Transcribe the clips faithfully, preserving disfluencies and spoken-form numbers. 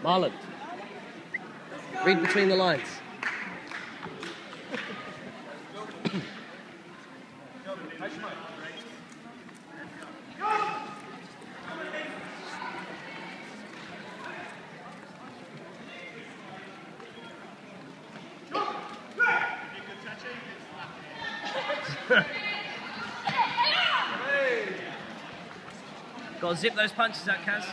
Marlon, read between the lines. Got to zip those punches out, Kaz.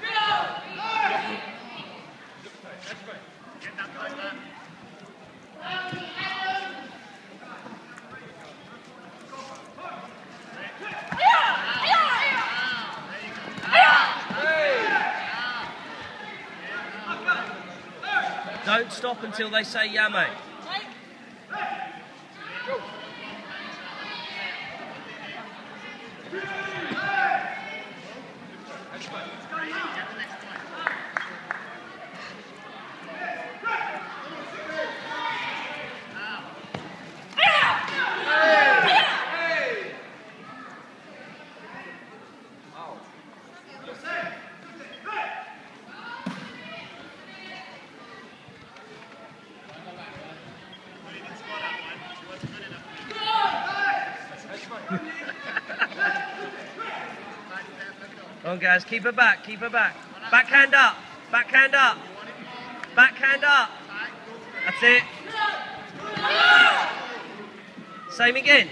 Don't stop until they say Yame. Come on, guys, keep her back, keep her back. Backhand up, backhand up, backhand up. That's it. Same again.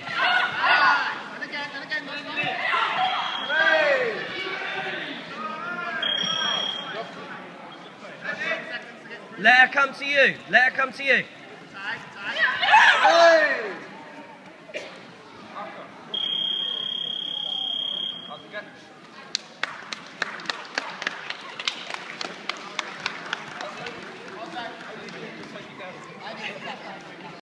Let her come to you, let her come to you. I